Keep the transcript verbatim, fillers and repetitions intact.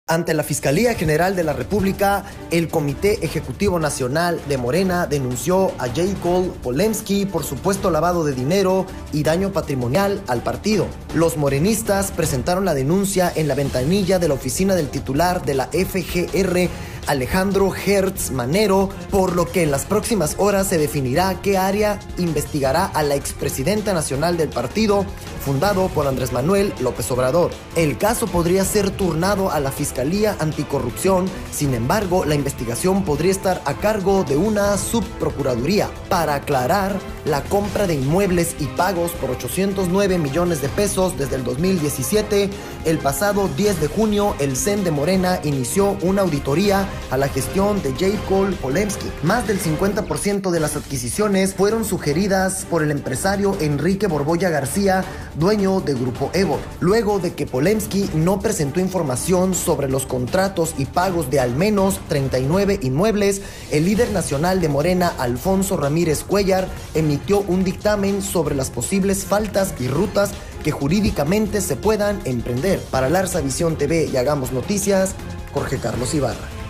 Ante la Fiscalía General de la República, el Comité Ejecutivo Nacional de Morena denunció a Jacob Polemski por supuesto lavado de dinero y daño patrimonial al partido. Los morenistas presentaron la denuncia en la ventanilla de la oficina del titular de la F G R, Alejandro Hertz Manero, por lo que en las próximas horas se definirá qué área investigará a la expresidenta nacional del partido, fundado por Andrés Manuel López Obrador. El caso podría ser turnado a la Fiscalía Anticorrupción, sin embargo, la investigación podría estar a cargo de una subprocuraduría. Para aclarar, la compra de inmuebles y pagos por ochocientos nueve millones de pesos desde el dos mil diecisiete, el pasado diez de junio, el C E N de Morena inició una auditoría a la gestión de Jacob Polemski. Más del cincuenta por ciento de las adquisiciones fueron sugeridas por el empresario Enrique Borbolla García, dueño de Grupo Evo, luego de que Polemski no presentó información sobre los contratos y pagos de al menos treinta y nueve inmuebles. El líder nacional de Morena, Alfonso Ramírez Cuellar, emitió un dictamen sobre las posibles faltas y rutas que jurídicamente se puedan emprender. Para Larsa Visión T V y Hagamos Noticias, Jorge Carlos Ibarra.